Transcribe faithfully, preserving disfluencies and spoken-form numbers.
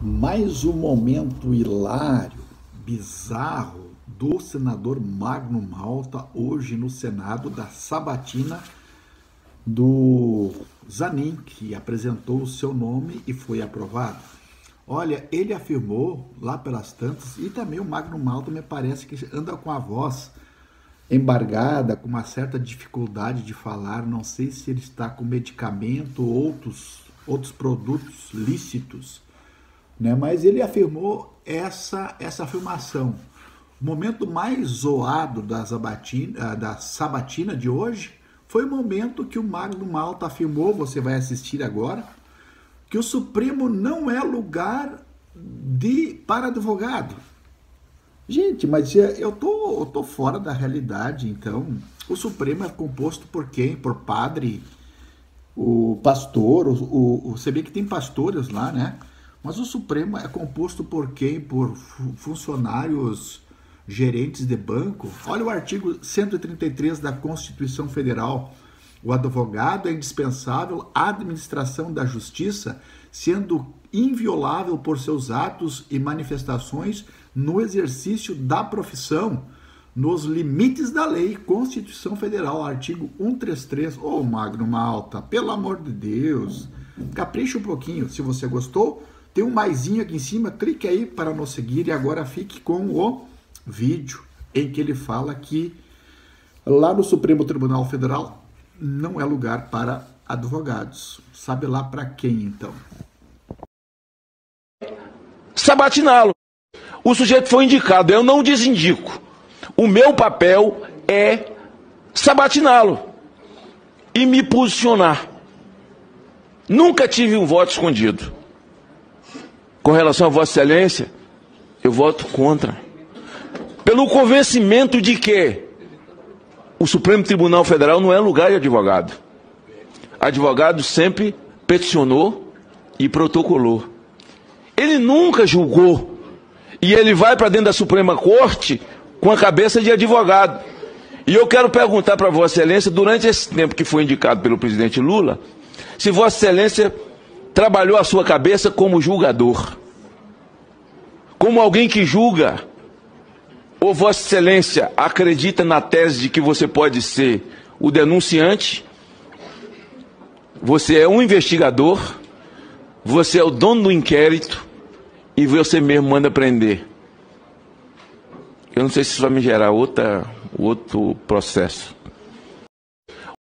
Mais um momento hilário, bizarro, do senador Magno Malta, hoje no Senado, da sabatina do Zanin, que apresentou o seu nome e foi aprovado. Olha, ele afirmou lá pelas tantas, e também o Magno Malta me parece que anda com a voz embargada, com uma certa dificuldade de falar, não sei se ele está com medicamento ou outros, outros produtos lícitos, né? Mas ele afirmou essa, essa afirmação. O momento mais zoado da sabatina, da sabatina de hoje foi o momento que o Magno Malta afirmou, você vai assistir agora, que o Supremo não é lugar de, para advogado. Gente, mas eu tô, eu tô fora da realidade, então. O Supremo é composto por quem? Por padre, o pastor, o, o, você vê que tem pastores lá, né? Mas o Supremo é composto por quem? Por funcionários, gerentes de banco. Olha o artigo cento e trinta e três da Constituição Federal. O advogado é indispensável à administração da justiça, sendo inviolável por seus atos e manifestações no exercício da profissão, nos limites da lei. Constituição Federal, artigo cento e trinta e três. Ô, Magno Malta, pelo amor de Deus, capricha um pouquinho. Se você gostou, tem um maisinho aqui em cima, clique aí para nos seguir e agora fique com o vídeo em que ele fala que lá no Supremo Tribunal Federal não é lugar para advogados. Sabe lá para quem, então? Sabatiná-lo. O sujeito foi indicado, eu não desindico. O meu papel é sabatiná-lo e me posicionar. Nunca tive um voto escondido. Com relação a Vossa Excelência, eu voto contra. Pelo convencimento de que o Supremo Tribunal Federal não é lugar de advogado. Advogado sempre peticionou e protocolou. Ele nunca julgou. E ele vai para dentro da Suprema Corte com a cabeça de advogado. E eu quero perguntar para Vossa Excelência, durante esse tempo que foi indicado pelo presidente Lula, se Vossa Excelência trabalhou a sua cabeça como julgador. Como alguém que julga. Ou Vossa Excelência acredita na tese de que você pode ser o denunciante, você é um investigador, você é o dono do inquérito e você mesmo manda prender? Eu não sei se isso vai me gerar outra, outro processo.